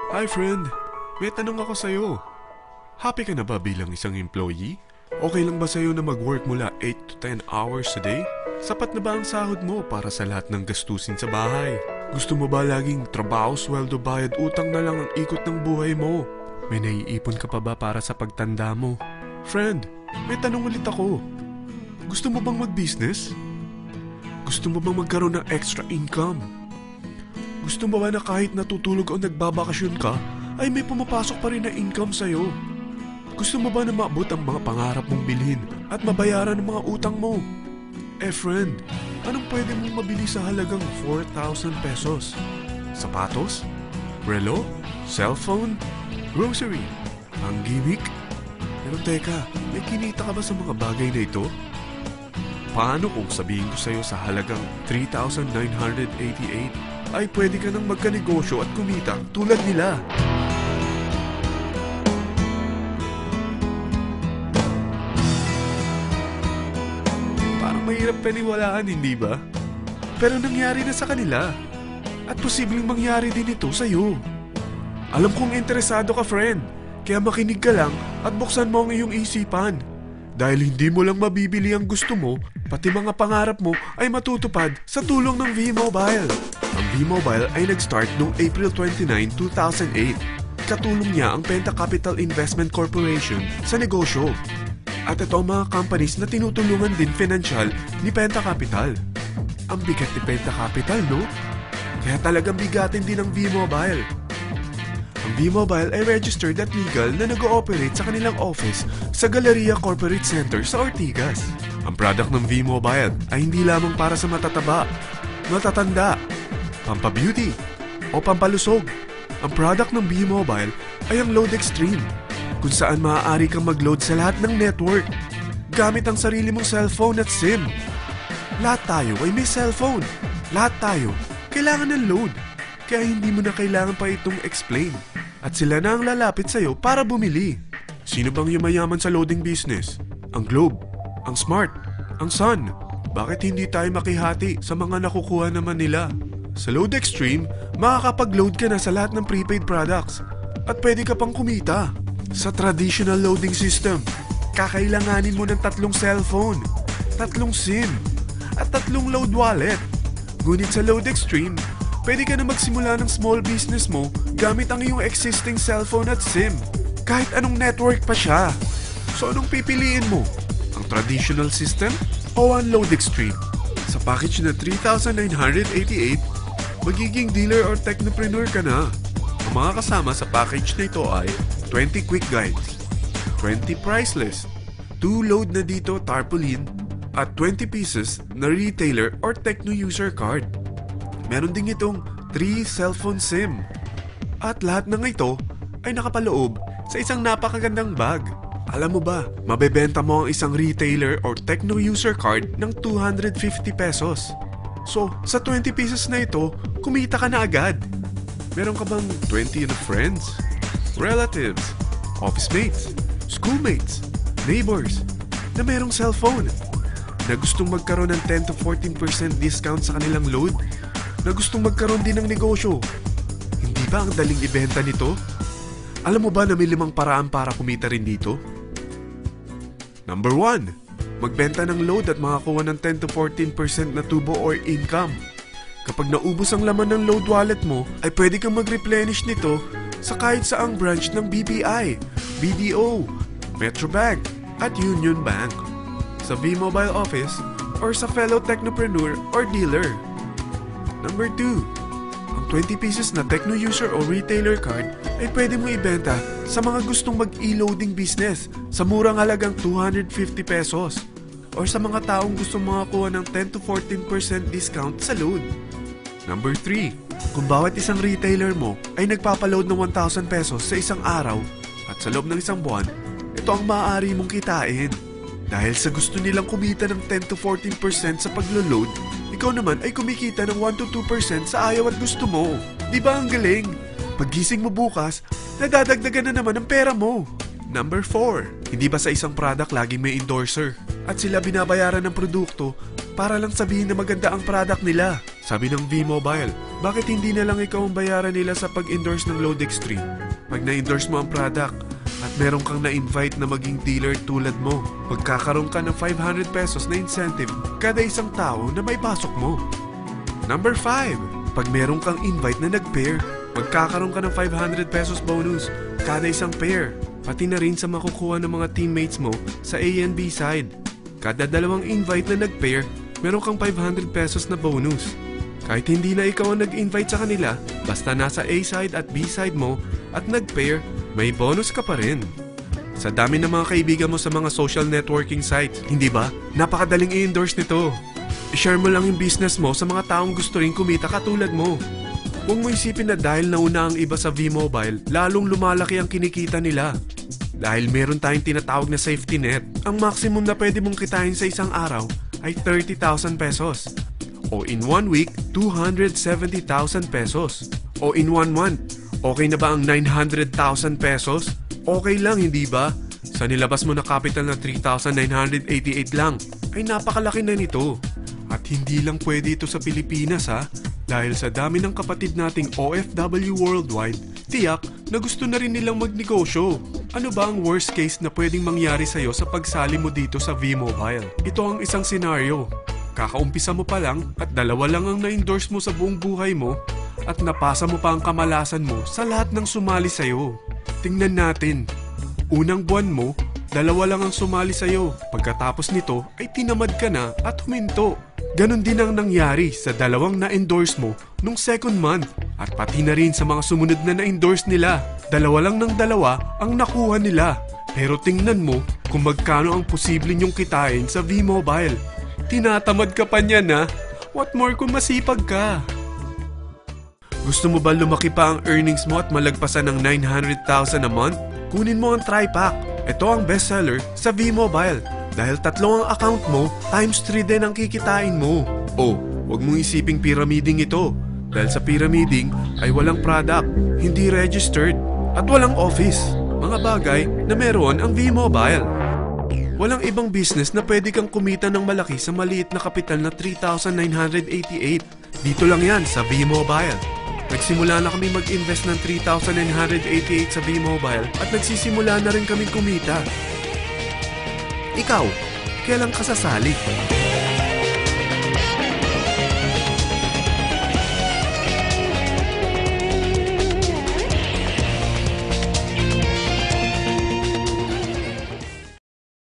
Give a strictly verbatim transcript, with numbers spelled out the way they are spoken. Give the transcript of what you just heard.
Hi friend, may tanong ako sa'yo. Happy ka na ba bilang isang employee? Okay lang ba sa'yo na mag-work mula eight to ten hours a day? Sapat na ba ang sahod mo para sa lahat ng gastusin sa bahay? Gusto mo ba laging trabaho, sweldo, bayad, utang na lang ang ikot ng buhay mo? May naiipon ka pa ba para sa pagtanda mo? Friend, may tanong ulit ako. Gusto mo bang mag-business? Gusto mo bang magkaroon ng extra income? Gusto mo ba na kahit natutulog o nagbabakasyon ka, ay may pumapasok pa rin na income sa'yo? Gusto mo ba na maabot ang mga pangarap mong bilhin at mabayaran ang mga utang mo? Eh friend, anong pwede mong mabili sa halagang four thousand pesos? Sapatos? Relo? Cellphone? Grocery? Ang gimmick? Pero teka, may kinita ka ba sa mga bagay na ito? Paano kung sabihin ko sa'yo sa halagang three thousand nine hundred eighty-eight ay pwede ka nang magkanegosyo at kumita tulad nila? Parang mahirap paniwalaan, hindi ba? Pero nangyari na sa kanila. At posibleng mangyari din ito sa'yo. Alam kong interesado ka, friend. Kaya makinig ka lang at buksan mo ang iyong isipan. Dahil hindi mo lang mabibili ang gusto mo, pati mga pangarap mo ay matutupad sa tulong ng V-Mobile. Ang V-Mobile ay nag-start noong April twenty-ninth, two thousand eight. Katulong niya ang Penta Capital Investment Corporation sa negosyo. At ito ang mga companies na tinutulungan din financial ni Penta Capital. Ang bigat ni Penta Capital, no? Kaya talagang bigatin din ang V-Mobile. Ang V-Mobile ay registered at legal na nag-ooperate sa kanilang office sa Galleria Corporate Center sa Ortigas. Ang product ng V-Mobile ay hindi lamang para sa matataba, matatanda, pampabeauty, o pampalusog. Ang product ng V-Mobile ay ang Load Extreme, kung saan maaari kang mag-load sa lahat ng network gamit ang sarili mong cellphone at SIM. Lahat tayo ay may cellphone. Lahat tayo kailangan ng load. Kaya hindi mo na kailangan pa itong explain. At sila na ang lalapit sa'yo para bumili. Sino bang yumayaman sa loading business? Ang Globe, ang Smart, ang Sun. Bakit hindi tayo makihati sa mga nakukuha naman nila? Sa Load Extreme, makakapag-load ka na sa lahat ng prepaid products. At pwede ka pang kumita. Sa traditional loading system, kakailanganin mo ng tatlong cellphone, tatlong SIM, at tatlong load wallet. Ngunit sa Load Extreme, pwede ka na magsimula ng small business mo gamit ang iyong existing cellphone at SIM. Kahit anong network pa siya. So anong pipiliin mo? Ang traditional system o ang Load Extreme? Sa package na three thousand nine hundred eighty-eight, magiging dealer or technopreneur ka na. Ang mga kasama sa package na ito ay twenty quick guides, twenty price list, two load na dito tarpaulin, at twenty pieces na retailer or techno user card. Meron din itong three cellphone SIM. At lahat ng ito ay nakapaloob sa isang napakagandang bag. Alam mo ba, mabebenta mo ang isang retailer or techno user card ng two hundred fifty pesos. So, sa twenty pieces na ito, kumita ka na agad. Meron ka bang twenty na friends, relatives, office mates, schoolmates, neighbors na merong cellphone, na gustong magkaroon ng ten to fourteen percent discount sa kanilang load, na gustong magkaroon din ng negosyo? Hindi ba ang daling ibenta nito? Alam mo ba na may limang paraan para kumita rin dito? Number one, magbenta ng load at makakuha ng ten to fourteen percent na tubo or income. Kapag naubos ang laman ng load wallet mo, ay pwede kang mag-replenish nito sa kahit saang branch ng B P I, B D O, Metrobank, at Union Bank, sa V-Mobile office, or sa fellow technopreneur or dealer. Number two, ang twenty pieces na techno user o retailer card ay pwede mo ibenta sa mga gustong mag-e-loading business sa murang halagang two hundred fifty pesos, or sa mga taong gustong makakuha ng ten to fourteen percent discount sa load. Number three, kung bawat isang retailer mo ay nagpapaload ng one thousand pesos sa isang araw at sa loob ng isang buwan, ito ang maaari mong kitain. Dahil sa gusto nilang kumita ng ten to fourteen percent sa paglo-load, ikaw naman ay kumikita ng one to two percent sa ayaw at gusto mo. Di ba ang galing? Paggising mo bukas, nadadagdagan na naman ang pera mo. Number four, hindi ba sa isang product laging may endorser? At sila binabayaran ng produkto para lang sabihin na maganda ang product nila. Sabi ng V-Mobile, Bakit hindi na lang ikaw ang bayaran nila sa pag-endorse ng Lodextreme? Pag na-endorse mo ang product at meron kang na-invite na maging dealer tulad mo, magkakaroon ka ng five hundred pesos na incentive kada isang tao na may pasok mo. Number five. Pag meron kang invite na nag-pair, magkakaroon ka ng five hundred pesos bonus kada isang pair. Pati na rin sa makukuha ng mga teammates mo sa A and B side. Kada dalawang invite na nag-pair, meron kang five hundred pesos na bonus. Kahit hindi na ikaw ang nag-invite sa kanila, basta nasa A side at B side mo at nag-pair, may bonus ka pa rin. Sa dami ng mga kaibigan mo sa mga social networking sites, hindi ba? Napakadaling i-endorse nito. I-share mo lang yung business mo sa mga taong gusto rin kumita katulad mo. Huwag mo isipin na dahil nauna ang iba sa V-Mobile, lalong lumalaki ang kinikita nila. Dahil meron tayong tinatawag na safety net, ang maximum na pwede mong kitain sa isang araw ay thirty thousand pesos. O in one week, two hundred seventy thousand pesos. O in one month, okay na ba ang nine hundred thousand pesos? Okay lang, hindi ba? Sa nilabas mo na capital na three thousand nine hundred eighty-eight lang, ay napakalaki na nito. At hindi lang pwede ito sa Pilipinas ha, dahil sa dami ng kapatid nating O F W worldwide, tiyak na gusto na rin nilang magnegosyo. Ano ba ang worst case na pwedeng mangyari sa'yo sa pagsali mo dito sa V-Mobile? Ito ang isang senaryo. Kakaumpisa mo pa lang at dalawa lang ang na-endorse mo sa buong buhay mo at napasa mo pa ang kamalasan mo sa lahat ng sumali sa'yo. Tingnan natin. Unang buwan mo, dalawa lang ang sumali sa'yo. Pagkatapos nito ay tinamad ka na at huminto. Ganon din ang nangyari sa dalawang na-endorse mo nung second month at pati na rin sa mga sumunod na na-endorse nila. Dalawa lang ng dalawa ang nakuha nila. Pero tingnan mo kung magkano ang posible nyong kitain sa V-Mobile. Tinatamad ka pa niyan ha? What more kung masipag ka? Gusto mo ba lumaki pa ang earnings mo at malagpasan ng nine hundred thousand a month? Kunin mo ang TriPack. Ito ang bestseller sa V-Mobile. Dahil tatlo ang account mo, times three din ang kikitain mo. Oh, huwag mong isiping pyramiding ito. Dahil sa pyramiding ay walang product, hindi registered, at walang office. Mga bagay na meron ang V-Mobile. Walang ibang business na pwede kang kumita ng malaki sa maliit na kapital na three thousand nine hundred eighty-eight. Dito lang yan sa V-Mobile. Nagsimula na kami mag-invest ng three thousand nine hundred eighty-eight sa V-Mobile at nagsisimula na rin kami kumita. Ikaw, kailan ka sasali?